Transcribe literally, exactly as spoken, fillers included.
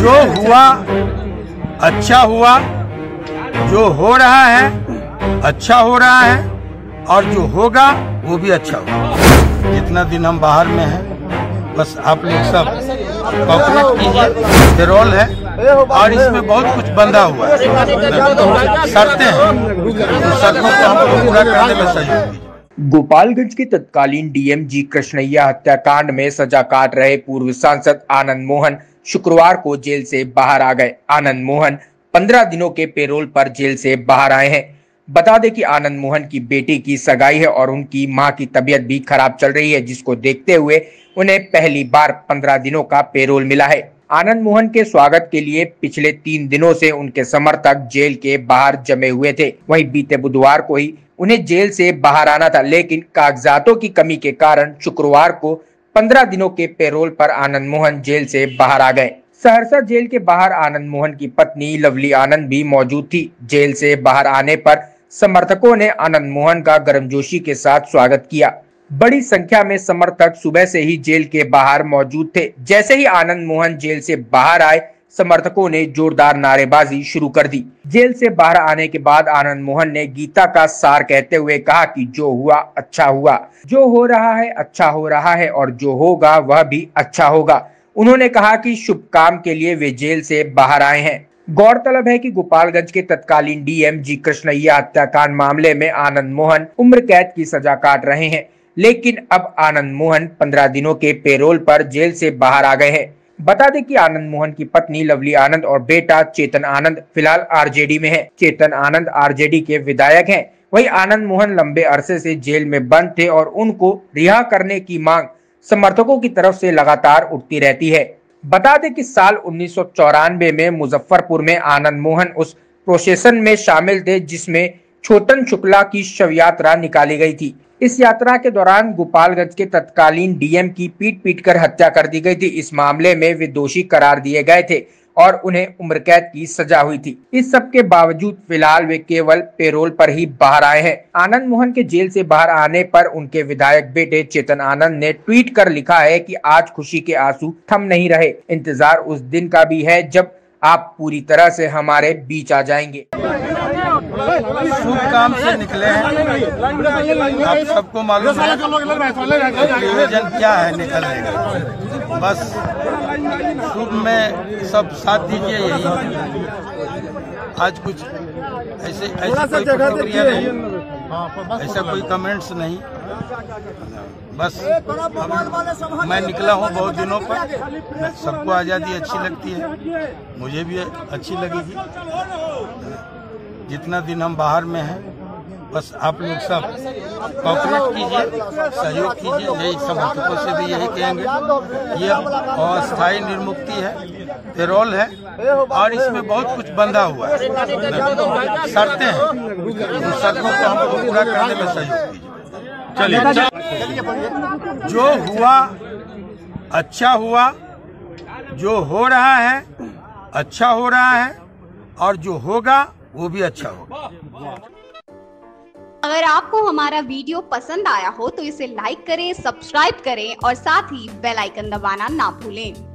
जो हुआ अच्छा हुआ, जो हो रहा है अच्छा हो रहा है, और जो होगा वो भी अच्छा होगा। जितना दिन हम बाहर में हैं, बस आप लोग सब कॉपरेट कीजिए। पेरोल है और इसमें बहुत कुछ बंधा हुआ है, शर्तें हैं, तो शर्तों को हम पूरा करने में सहयोग कीजिए। गोपालगंज के तत्कालीन डीएम जी कृष्णैया हत्याकांड में सजा काट रहे पूर्व सांसद आनंद मोहन शुक्रवार को जेल से बाहर आ गए। आनंद मोहन पंद्रह दिनों के पेरोल पर जेल से बाहर आए हैं। बता दें कि आनंद मोहन की बेटी की सगाई है और उनकी मां की तबीयत भी खराब चल रही है, जिसको देखते हुए उन्हें पहली बार पंद्रह दिनों का पेरोल मिला है। आनंद मोहन के स्वागत के लिए पिछले तीन दिनों से उनके समर्थक जेल के बाहर जमे हुए थे। वहीं बीते बुधवार को ही उन्हें जेल से बाहर आना था, लेकिन कागजातों की कमी के कारण शुक्रवार को पंद्रह दिनों के पेरोल पर आनंद मोहन जेल से बाहर आ गए। सहरसा जेल के बाहर आनंद मोहन की पत्नी लवली आनंद भी मौजूद थी। जेल से बाहर आने पर समर्थकों ने आनंद मोहन का गर्मजोशी के साथ स्वागत किया। बड़ी संख्या में समर्थक सुबह से ही जेल के बाहर मौजूद थे। जैसे ही आनंद मोहन जेल से बाहर आए, समर्थकों ने जोरदार नारेबाजी शुरू कर दी। जेल से बाहर आने के बाद आनंद मोहन ने गीता का सार कहते हुए कहा कि जो हुआ अच्छा हुआ, जो हो रहा है अच्छा हो रहा है, और जो होगा वह भी अच्छा होगा। उन्होंने कहा कि शुभ काम के लिए वे जेल से बाहर आए हैं। गौरतलब है कि गोपालगंज के तत्कालीन डीएम जी कृष्णैया हत्याकांड मामले में आनंद मोहन उम्र कैद की सजा काट रहे हैं, लेकिन अब आनंद मोहन पंद्रह दिनों के पेरोल पर जेल से बाहर आ गए हैं। बता दें कि आनंद मोहन की पत्नी लवली आनंद और बेटा चेतन आनंद फिलहाल आरजेडी में है। चेतन आनंद आरजेडी के विधायक हैं। वहीं आनंद मोहन लंबे अरसे से जेल में बंद थे और उनको रिहा करने की मांग समर्थकों की तरफ से लगातार उठती रहती है। बता दें कि साल उन्नीस सौ चौरानवे में मुजफ्फरपुर में आनंद मोहन उस प्रोसेशन में शामिल थे जिसमें छोटन शुक्ला की शव यात्रा निकाली गई थी। इस यात्रा के दौरान गोपालगंज के तत्कालीन डीएम की पीट पीट कर हत्या कर दी गई थी। इस मामले में वे दोषी करार दिए गए थे और उन्हें उम्र कैद की सजा हुई थी। इस सब के बावजूद फिलहाल वे केवल पेरोल पर ही बाहर आए हैं। आनंद मोहन के जेल से बाहर आने पर उनके विधायक बेटे चेतन आनंद ने ट्वीट कर लिखा है कि आज खुशी के आंसू थम नहीं रहे, इंतजार उस दिन का भी है जब आप पूरी तरह से हमारे बीच आ जाएंगे। शुभ काम से निकले हैं, आप सबको मालूम है नियोजन क्या है निकलने का। बस शुभ में सब साथ दीजिए, यही आज कुछ ऐसे ऐसा कोई प्रतिक्रिया नहीं, ऐसा कोई कमेंट्स नहीं। बस मैं निकला हूँ बहुत दिनों पर, सबको आज़ादी अच्छी लगती है, मुझे भी अच्छी लगेगी। जितना दिन हम बाहर में हैं, बस आप लोग सब कॉपरेट कीजिए, सहयोग कीजिए। यही समर्थकों से भी यही कहेंगे। ये अस्थायी निर्मुक्ति है, पेरोल है और इसमें बहुत कुछ बंधा हुआ है, शर्तें हैं, तो शर्तों को हम पूरा करने में सहयोग कीजिए। चलिए, जो हुआ अच्छा हुआ, जो हो रहा है अच्छा हो रहा है, और जो होगा वो भी अच्छा होगा। अगर आपको हमारा वीडियो पसंद आया हो तो इसे लाइक करें, सब्सक्राइब करें और साथ ही बेल आइकन दबाना ना भूलें।